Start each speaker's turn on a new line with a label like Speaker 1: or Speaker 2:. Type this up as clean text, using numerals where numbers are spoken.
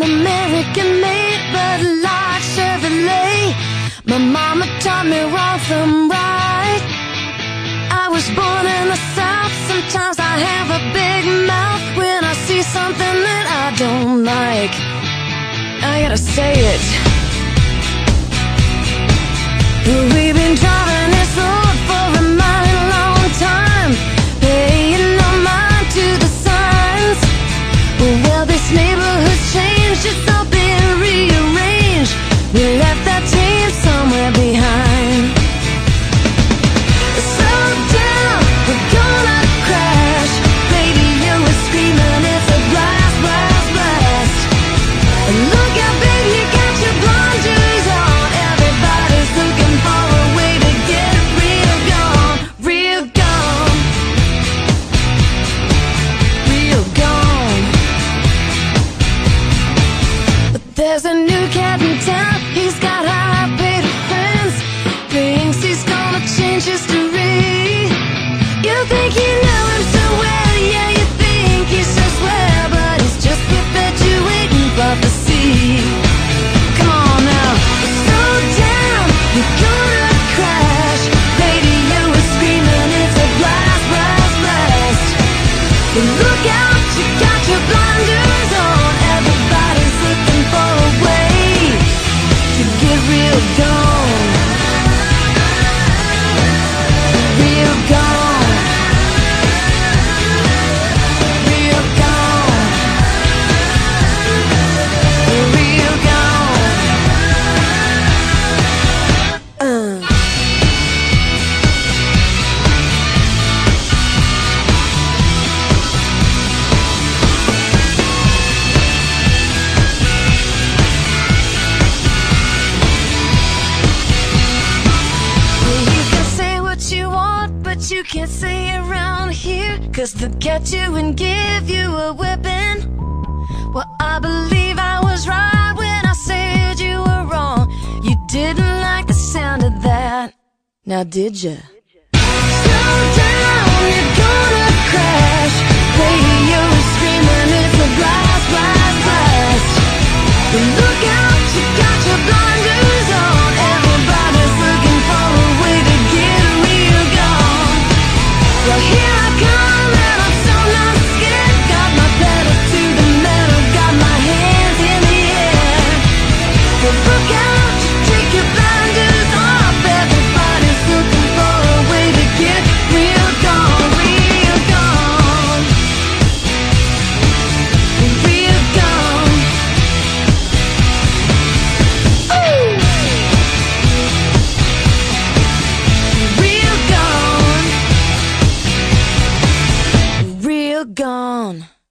Speaker 1: American made, but like Chevrolet. My mama taught me wrong from right. I was born in the South. Sometimes I have a big mouth when I see something that I don't like. I gotta say it. We've been driving this road for a mighty long time, paying no mind to the signs. Well, this neighborhood's changed, it's all been rearranged. We left that team somewhere behind. Slow down, we're gonna crash. Radio is screaming, it's a blast, blast, blast. Look out, baby, you got your blinders on. Everybody's looking for a way to get real gone, real gone, real gone. But there's a new cat in town. He's got high-paid friends. Thinks he's gonna change history. You think you know him so well, yeah, you think he's so swell, but he's just perpetuating prophecy. Come on now, slow down, you're gonna crash. Radio is screaming, it's a blast, blast, blast. Look out, you got your blinders on. Everybody's looking for a way to get real gone, real gone, real gone, real gone. You can say what you want, but you can't say it around here, 'cause they'll get you and give you a whipping. Well, I believe I was right when I said you were wrong. You didn't like the sound of that, now did ya? Slow down, you're gonna crash. Radio is screaming, it's a blast, blast, blast. Look out, you got your blinders on. Everybody's looking for a way to get real gone. Well, here I come, and I'm so not scared. Got my pedal to the metal, got my hands in the air. Well, look out, you take your blinders off. Everybody's looking for a way to get real gone, real gone, real gone. Ooh. Real gone, real gone.